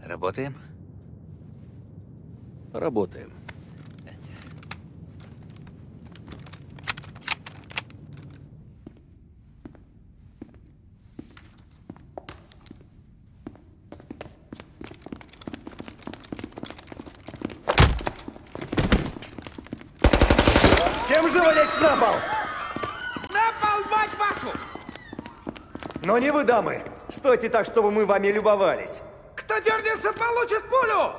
Работаем? Работаем. Всем живо лечь на пол! На пол, мать вашу! Но не вы, дамы. Стойте так, чтобы мы вами любовались. Кто дернется, получит пулю!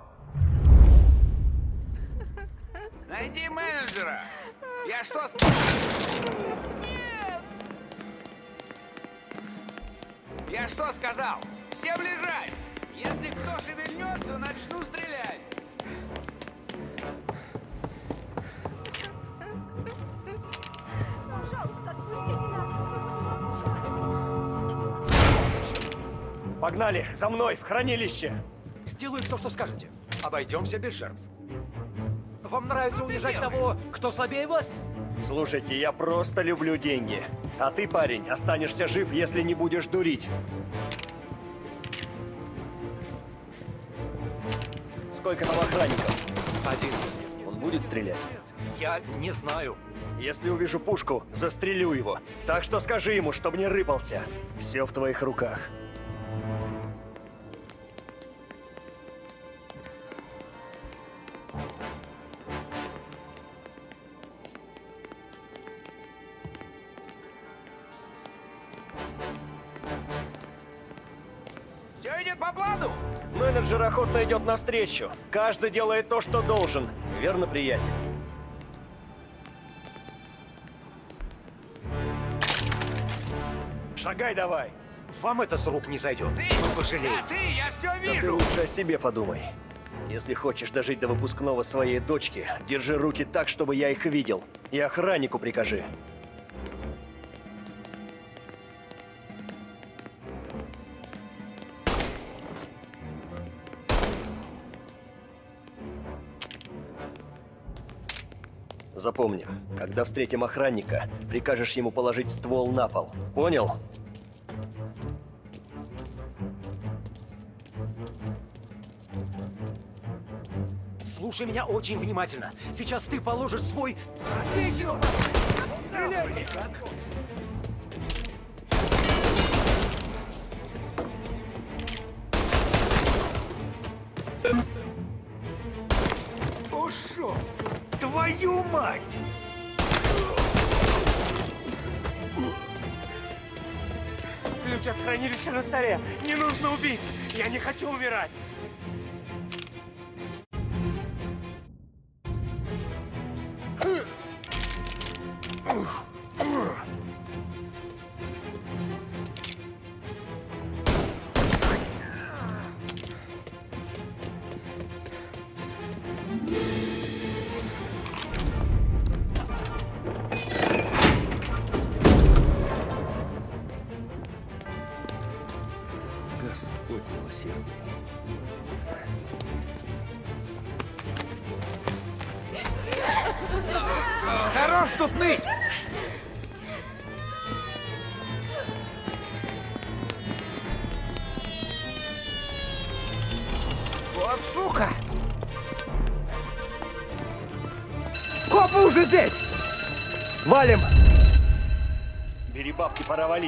Найди менеджера! Я что Я что сказал? Всем лежать! Если кто шевельнется, начну стрелять! Пожалуйста, отпустите нас! Погнали, за мной, в хранилище! Сделаю все, что скажете. Обойдемся без жертв. Вам нравится унижать того, кто слабее вас? Слушайте, я просто люблю деньги. А ты, парень, останешься жив, если не будешь дурить. Сколько там охранников? Один. Он будет стрелять? Я не знаю. Если увижу пушку, застрелю его. Так что скажи ему, чтобы не рыпался. Все в твоих руках. Все идет по плану! Менеджер охотно идет навстречу. Каждый делает то, что должен. Верно, приятель? Шагай давай. Вам это с рук не сойдет. Вы пожалеете. Я все Да ты вижу! лучше о себе подумай. Если хочешь дожить до выпускного своей дочки, держи руки так, чтобы я их видел. И охраннику прикажи. Запомни, когда встретим охранника, прикажешь ему положить ствол на пол. Понял? Слушай меня очень внимательно. Сейчас ты положишь свой... Стреляйте! Ушел! Твою мать! Ключ от хранилища на столе. Не нужно убийств. Я не хочу умирать. Господь милосердный. Хорош тут ныть! Вот сука! Копы уже здесь! Валим! Бери бабки, пора валить.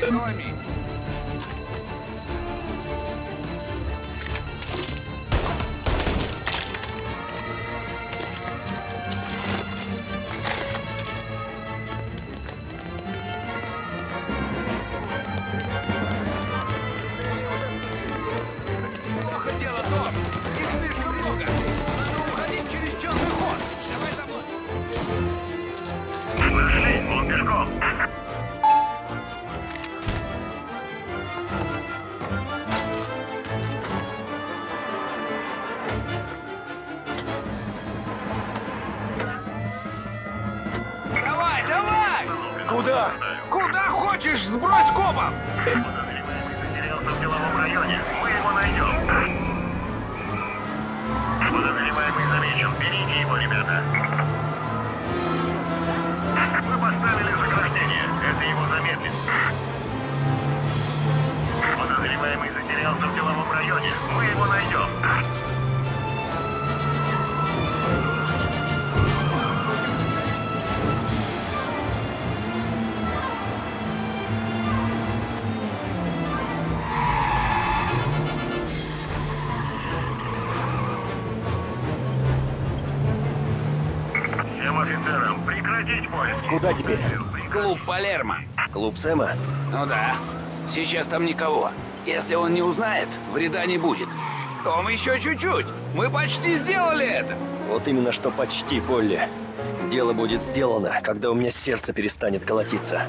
Томми! Плохо дело, Том. Их слишком много. Надо уходить через черный ход. Давай за мной! Подожди, он пешком. Давай, давай! Куда? Куда хочешь, сбрось копов! Подозреваемый затерялся в деловом районе. Мы его найдем. Подозреваемый замечен. Берите его, ребята. Мы поставили заграждение. Это его замедлит. Подозреваемый затерялся в деловом районе. Мы его найдем. Всем офицерам прекратить поиск. Куда теперь? Клуб Палермо. Клуб Сэма? Ну да. Сейчас там никого. Если он не узнает, вреда не будет. Том, еще чуть-чуть. Мы почти сделали это. Вот именно что почти, Полли. Дело будет сделано, когда у меня сердце перестанет колотиться.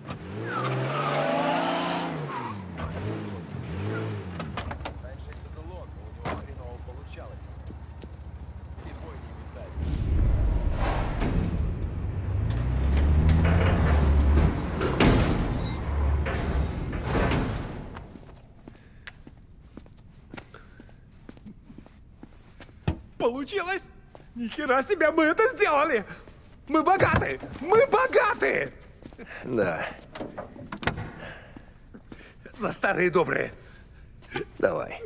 Получилось? Ни хера себе, мы это сделали! Мы богаты! Мы богаты! Да, За старые добрые. давай.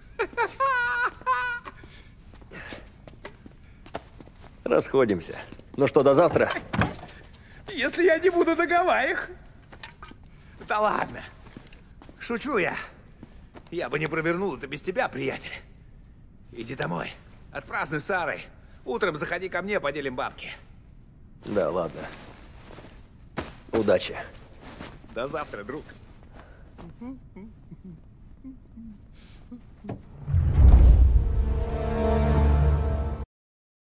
Расходимся. Ну что, до завтра? Если я не буду на Гавайях. Да ладно. Шучу я. Я бы не провернул это без тебя, приятель. Иди домой. Отпразднуй с Сарой. Утром заходи ко мне, поделим бабки. Да, ладно. Удачи. До завтра, друг.